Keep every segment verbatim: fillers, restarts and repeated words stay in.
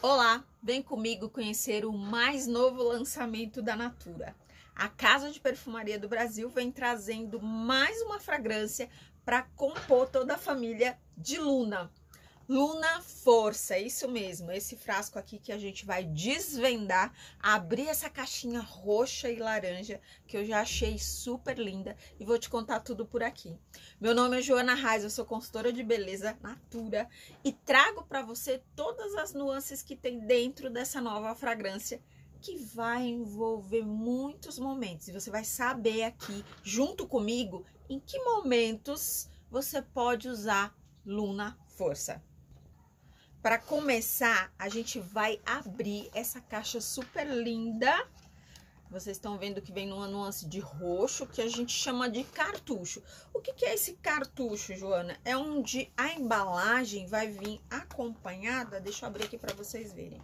Olá, vem comigo conhecer o mais novo lançamento da Natura. A Casa de Perfumaria do Brasil vem trazendo mais uma fragrância para compor toda a família de Luna. Luna Força, isso mesmo, esse frasco aqui que a gente vai desvendar, abrir essa caixinha roxa e laranja, que eu já achei super linda, e vou te contar tudo por aqui. Meu nome é Joana Reis, eu sou consultora de beleza Natura, e trago para você todas as nuances que tem dentro dessa nova fragrância, que vai envolver muitos momentos, e você vai saber aqui, junto comigo, em que momentos você pode usar Luna Força. Para começar, a gente vai abrir essa caixa super linda. Vocês estão vendo que vem numa nuance de roxo, que a gente chama de cartucho. O que que é esse cartucho, Joana? É onde a embalagem vai vir acompanhada, deixa eu abrir aqui para vocês verem.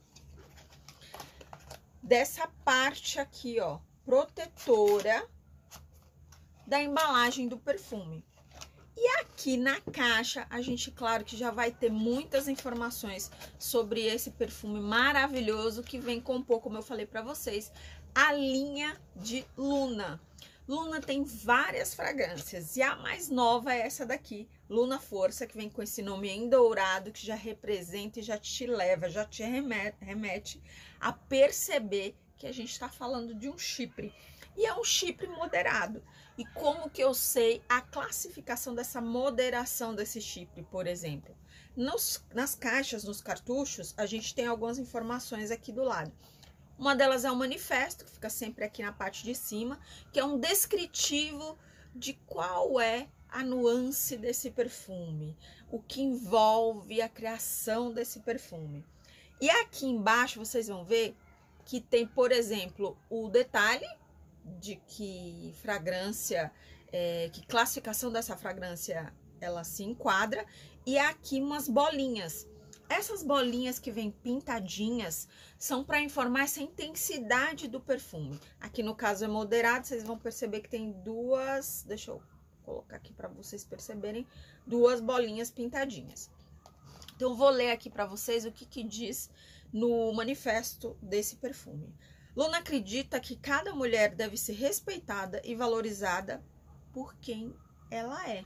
Dessa parte aqui, ó, protetora da embalagem do perfume. E aqui na caixa, a gente, claro, que já vai ter muitas informações sobre esse perfume maravilhoso que vem compor, como eu falei para vocês, a linha de Luna. Luna tem várias fragrâncias e a mais nova é essa daqui, Luna Força, que vem com esse nome em dourado, que já representa e já te leva, já te remete, remete a perceber que a gente está falando de um chipre. E é um chipre moderado. E como que eu sei a classificação dessa moderação desse chipre, por exemplo? Nos, nas caixas, nos cartuchos, a gente tem algumas informações aqui do lado. Uma delas é o manifesto, que fica sempre aqui na parte de cima, que é um descritivo de qual é a nuance desse perfume, o que envolve a criação desse perfume. E aqui embaixo vocês vão ver que tem, por exemplo, o detalhe de que fragrância, é, que classificação dessa fragrância ela se enquadra, e aqui umas bolinhas. Essas bolinhas que vêm pintadinhas são para informar essa intensidade do perfume. Aqui no caso é moderado, vocês vão perceber que tem duas, deixa eu colocar aqui para vocês perceberem, duas bolinhas pintadinhas. Então vou ler aqui para vocês o que que diz no manifesto desse perfume. Luna acredita que cada mulher deve ser respeitada e valorizada por quem ela é.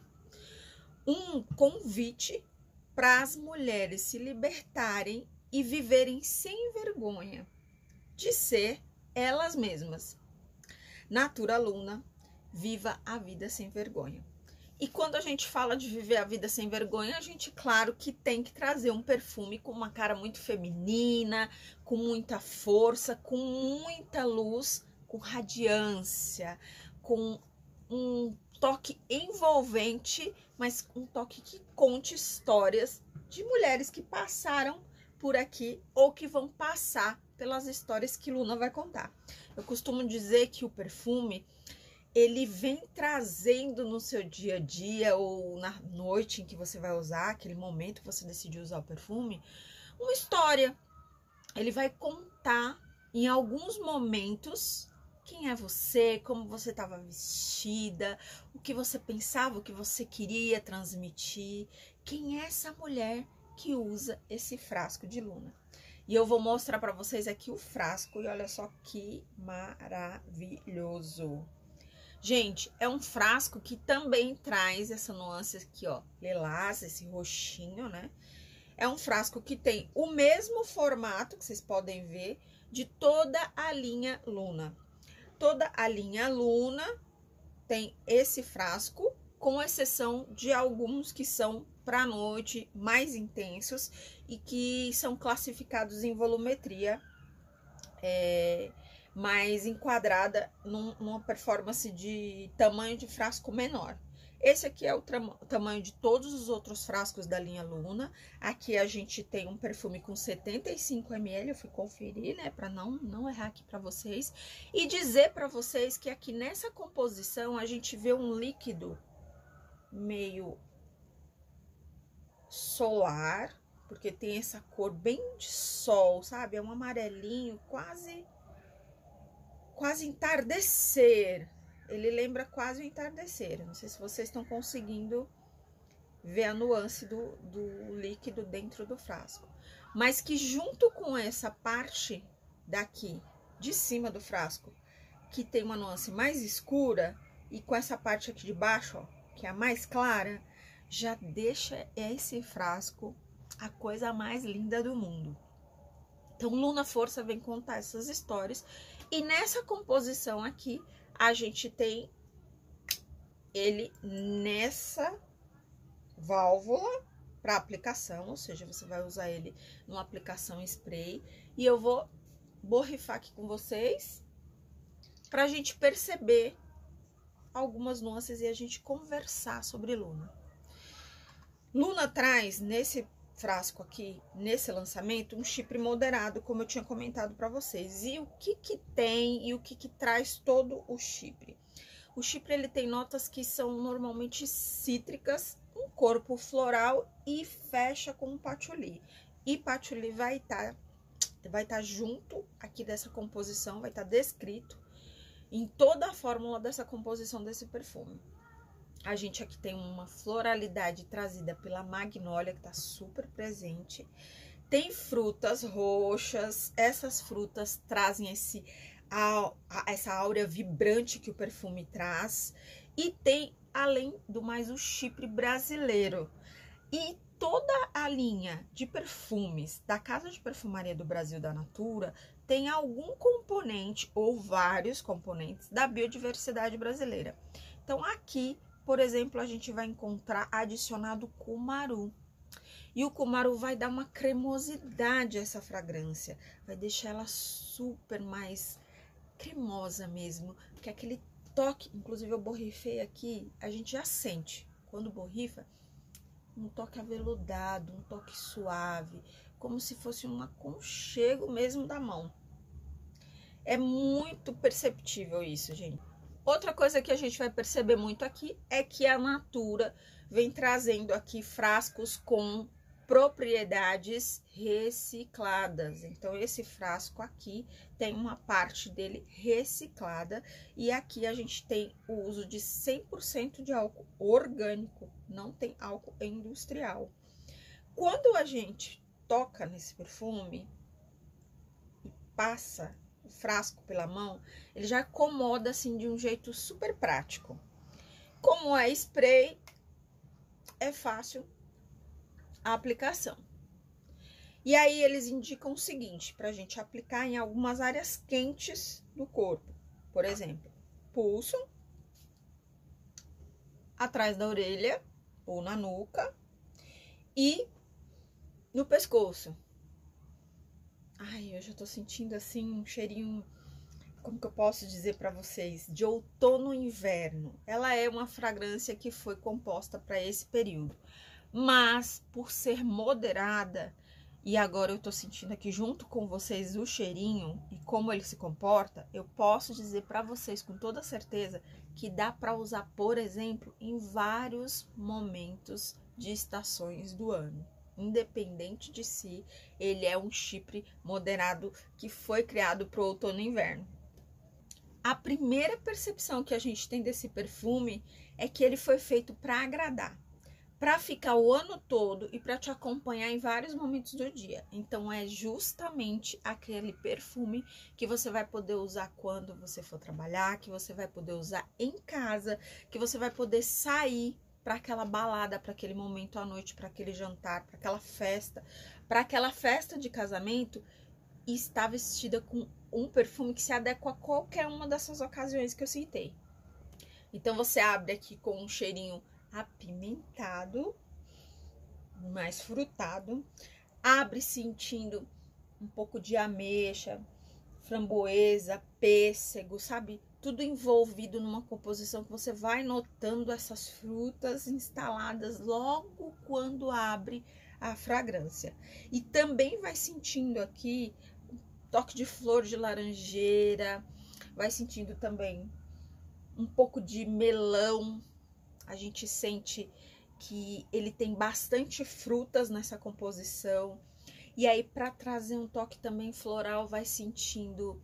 Um convite para as mulheres se libertarem e viverem sem vergonha de ser elas mesmas. Natura Luna, viva a vida sem vergonha. E quando a gente fala de viver a vida sem vergonha, a gente, claro, que tem que trazer um perfume com uma cara muito feminina, com muita força, com muita luz, com radiância, com um toque envolvente, mas um toque que conte histórias de mulheres que passaram por aqui ou que vão passar pelas histórias que Luna vai contar. Eu costumo dizer que o perfume, ele vem trazendo no seu dia a dia ou na noite em que você vai usar, aquele momento que você decidiu usar o perfume, uma história. Ele vai contar em alguns momentos quem é você, como você estava vestida, o que você pensava, o que você queria transmitir, quem é essa mulher que usa esse frasco de Luna. E eu vou mostrar para vocês aqui o frasco e olha só que maravilhoso. Gente, é um frasco que também traz essa nuance aqui, ó, lilás, esse roxinho, né? É um frasco que tem o mesmo formato, que vocês podem ver, de toda a linha Luna. Toda a linha Luna tem esse frasco, com exceção de alguns que são para noite, mais intensos, e que são classificados em volumetria, é... mais enquadrada num, numa performance de tamanho de frasco menor. Esse aqui é o tamanho de todos os outros frascos da linha Luna. Aqui a gente tem um perfume com setenta e cinco mililitros, eu fui conferir, né, para não, não errar aqui para vocês. E dizer para vocês que aqui nessa composição a gente vê um líquido meio solar, porque tem essa cor bem de sol, sabe? É um amarelinho quase... quase entardecer, ele lembra quase o entardecer. Não sei se vocês estão conseguindo ver a nuance do, do líquido dentro do frasco. mas que junto com essa parte daqui, de cima do frasco, que tem uma nuance mais escura, e com essa parte aqui de baixo, ó, que é a mais clara, já deixa esse frasco a coisa mais linda do mundo. Então, Luna Força vem contar essas histórias. E nessa composição aqui, a gente tem ele nessa válvula para aplicação, ou seja, você vai usar ele numa aplicação spray. E eu vou borrifar aqui com vocês para a gente perceber algumas nuances e a gente conversar sobre Luna. Luna traz nesse frasco aqui, nesse lançamento, um chipre moderado, como eu tinha comentado para vocês. E o que que tem e o que que traz todo o chipre? O chipre, ele tem notas que são normalmente cítricas, um corpo floral e fecha com um patchouli. E patchouli vai estar tá, vai tá junto aqui dessa composição, vai estar tá descrito em toda a fórmula dessa composição desse perfume. A gente aqui tem uma floralidade trazida pela magnólia, que tá super presente. Tem frutas roxas, essas frutas trazem esse, a, a, essa áurea vibrante que o perfume traz. E tem, além do mais, o chipre brasileiro. E toda a linha de perfumes da Casa de Perfumaria do Brasil da Natura tem algum componente ou vários componentes da biodiversidade brasileira. Então, aqui, por exemplo, a gente vai encontrar adicionado cumaru. E o cumaru vai dar uma cremosidade a essa fragrância. Vai deixar ela super mais cremosa mesmo. Porque aquele toque, inclusive eu borrifei aqui, a gente já sente, quando borrifa, um toque aveludado, um toque suave, como se fosse um aconchego mesmo da mão. É muito perceptível isso, gente. Outra coisa que a gente vai perceber muito aqui é que a Natura vem trazendo aqui frascos com propriedades recicladas. Então, esse frasco aqui tem uma parte dele reciclada e aqui a gente tem o uso de cem por cento de álcool orgânico, não tem álcool industrial. Quando a gente toca nesse perfume e passa o frasco pela mão, ele já acomoda assim de um jeito super prático. Como é spray, é fácil a aplicação. E aí eles indicam o seguinte, para a gente aplicar em algumas áreas quentes do corpo. Por exemplo, pulso, atrás da orelha ou na nuca e no pescoço. Ai, eu já tô sentindo assim um cheirinho, como que eu posso dizer para vocês, de outono e inverno. Ela é uma fragrância que foi composta para esse período, mas por ser moderada, e agora eu tô sentindo aqui junto com vocês o cheirinho e como ele se comporta, eu posso dizer para vocês com toda certeza que dá para usar, por exemplo, em vários momentos de estações do ano. Independente de si, ele é um chipre moderado que foi criado para o outono e inverno. A primeira percepção que a gente tem desse perfume é que ele foi feito para agradar, para ficar o ano todo e para te acompanhar em vários momentos do dia. Então, é justamente aquele perfume que você vai poder usar quando você for trabalhar, que você vai poder usar em casa, que você vai poder sair para aquela balada, para aquele momento à noite, para aquele jantar, para aquela festa, para aquela festa de casamento, e está vestida com um perfume que se adequa a qualquer uma dessas ocasiões que eu citei. Então, você abre aqui com um cheirinho apimentado, mais frutado, abre sentindo um pouco de ameixa, framboesa, pêssego, sabe? Tudo envolvido numa composição que você vai notando essas frutas instaladas logo quando abre a fragrância. E também vai sentindo aqui um toque de flor de laranjeira, vai sentindo também um pouco de melão. A gente sente que ele tem bastante frutas nessa composição. E aí, para trazer um toque também floral, vai sentindo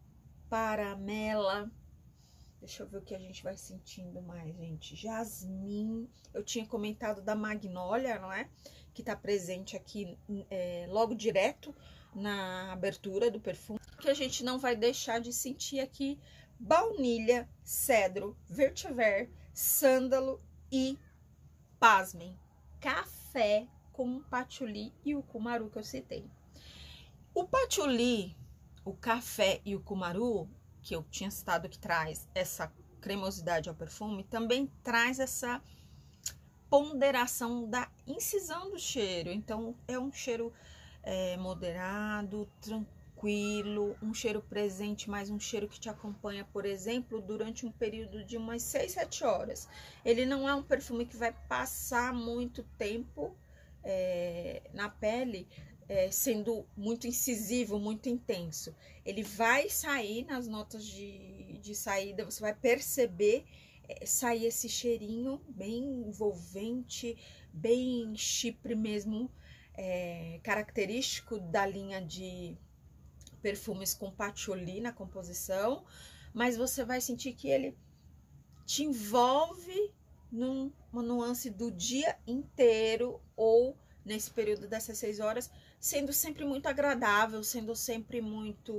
paramela. Deixa eu ver o que a gente vai sentindo mais, gente. Jasmim. Eu tinha comentado da magnólia, não é? que tá presente aqui é, logo direto na abertura do perfume, que a gente não vai deixar de sentir aqui baunilha, cedro, vetiver, sândalo e, pasmem, café com o patchouli e o cumaru que eu citei. O patchouli, o café e o cumaru, que eu tinha citado que traz essa cremosidade ao perfume, também traz essa ponderação da incisão do cheiro. Então, é um cheiro é, moderado, tranquilo, um cheiro presente, mas um cheiro que te acompanha, por exemplo, durante um período de umas seis, sete horas. Ele não é um perfume que vai passar muito tempo é, na pele, É, sendo muito incisivo, muito intenso. Ele vai sair nas notas de, de saída, você vai perceber é, sair esse cheirinho bem envolvente, bem chipre mesmo, é, característico da linha de perfumes com patchouli na composição, mas você vai sentir que ele te envolve numa nuance do dia inteiro ou nesse período dessas seis horas, sendo sempre muito agradável, sendo sempre muito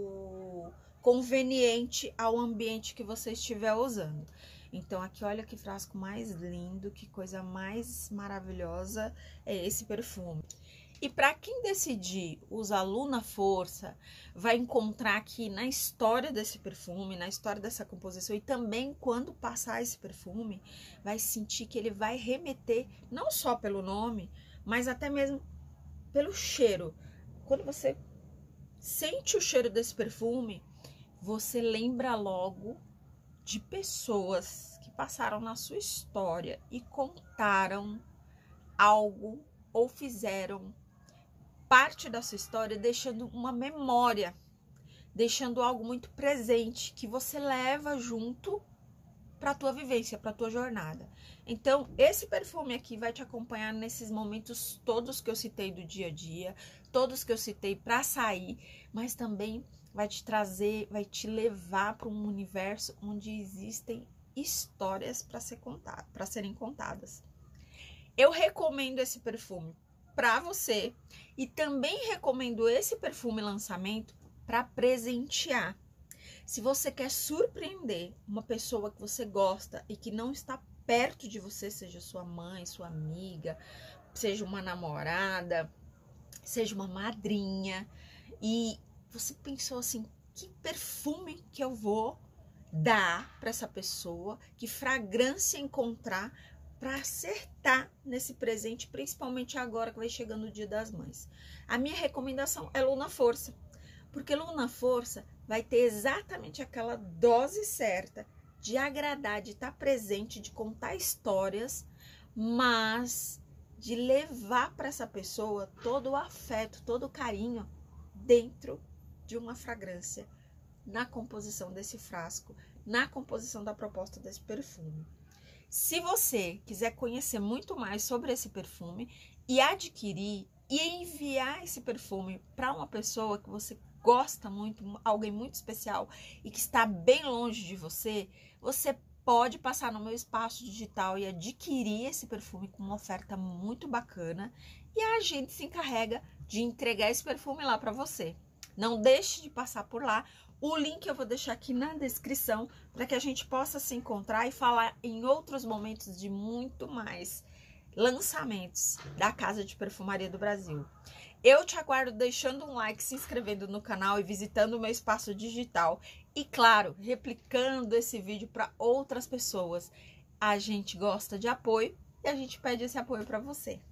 conveniente ao ambiente que você estiver usando. Então, aqui, olha que frasco mais lindo, que coisa mais maravilhosa é esse perfume. E para quem decidir usar Luna Força, vai encontrar aqui na história desse perfume, na história dessa composição, e também quando passar esse perfume, vai sentir que ele vai remeter, não só pelo nome, mas até mesmo pelo cheiro. Quando você sente o cheiro desse perfume, você lembra logo de pessoas que passaram na sua história e contaram algo ou fizeram parte da sua história, deixando uma memória, deixando algo muito presente que você leva junto para a tua vivência, para a tua jornada. Então, esse perfume aqui vai te acompanhar nesses momentos todos que eu citei do dia a dia, todos que eu citei para sair, mas também vai te trazer, vai te levar para um universo onde existem histórias para ser contada, para serem contadas. Eu recomendo esse perfume para você e também recomendo esse perfume lançamento para presentear. Se você quer surpreender uma pessoa que você gosta e que não está perto de você, seja sua mãe, sua amiga, seja uma namorada, seja uma madrinha, e você pensou assim, que perfume que eu vou dar para essa pessoa, que fragrância encontrar para acertar nesse presente, principalmente agora que vai chegando o Dia das Mães. A minha recomendação é Luna Força, porque Luna Força vai ter exatamente aquela dose certa de agradar, de estar presente, de contar histórias, mas de levar para essa pessoa todo o afeto, todo o carinho dentro de uma fragrância, na composição desse frasco, na composição da proposta desse perfume. Se você quiser conhecer muito mais sobre esse perfume e adquirir e enviar esse perfume para uma pessoa que você gosta muito, alguém muito especial e que está bem longe de você, você pode passar no meu espaço digital e adquirir esse perfume com uma oferta muito bacana e a gente se encarrega de entregar esse perfume lá para você. Não deixe de passar por lá. O link eu vou deixar aqui na descrição para que a gente possa se encontrar e falar em outros momentos de muito mais lançamentos da Casa de Perfumaria do Brasil. Eu te aguardo deixando um like, se inscrevendo no canal e visitando o meu espaço digital. E claro, replicando esse vídeo para outras pessoas. A gente gosta de apoio e a gente pede esse apoio para você.